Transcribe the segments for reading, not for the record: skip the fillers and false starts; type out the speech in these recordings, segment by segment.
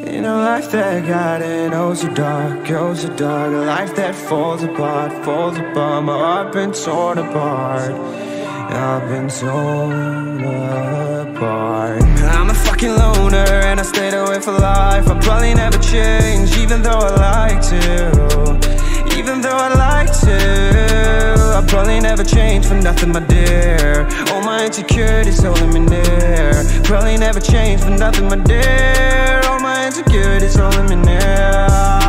In a life that got it, oh so dark, oh so dark. A life that falls apart, falls apart. My heart been torn apart, I've been torn apart. I'm a fucking loner and I stayed away for life. I'll probably never change, even though I like to. Even though I like to, I'll probably never change for nothing, my dear. All my insecurities holding me near. Probably never change for nothing, my dear. All my insecurities holding me near.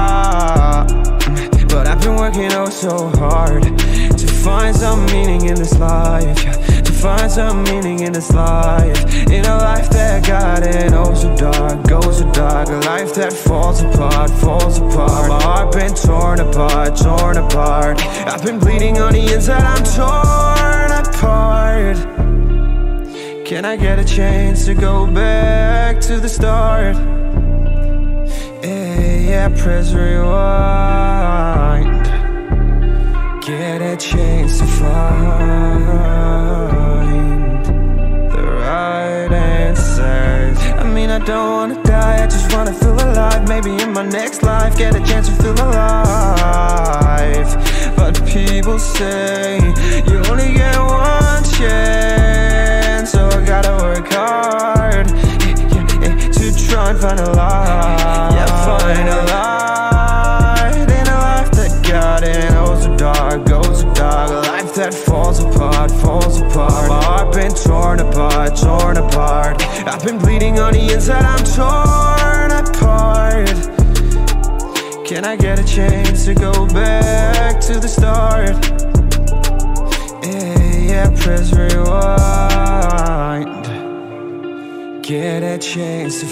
But I've been working oh so hard to find some meaning in this life, to find some meaning in this life. In a life that got it oh so dark, oh so dark. A life that falls apart, falls apart. My heart been torn apart, torn apart. I've been bleeding on the inside, I'm torn apart. Can I get a chance to go back to the start? Yeah, press rewind. Get a chance to find the right answers. I mean, I don't wanna die, I just wanna feel alive. Maybe in my next life, get a chance to feel alive. But people say you only get one chance, so I gotta work hard to try and find a light. Yeah, find a light in a life that got it oh so dark, oh so dark. A life that falls apart, falls apart. My heart been torn apart, torn apart. I've been bleeding on the inside, I'm torn apart. Can I get a chance to go back to the start? Yeah, press rewind. Get a chance to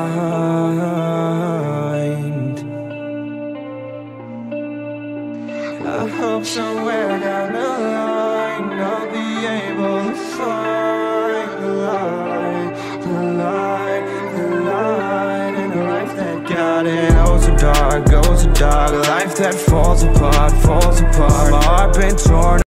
find. I hope somewhere down the line I'll be able to find the light, the light, the light. In a life that got it oh so dark, oh so dark. A life that falls apart, falls apart. My heart been torn